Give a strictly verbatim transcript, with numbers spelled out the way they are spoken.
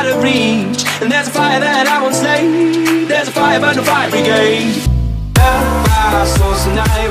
out of reach. And there's a fire that I won't slay. There's a fire but no fire brigade. Out of our souls tonight.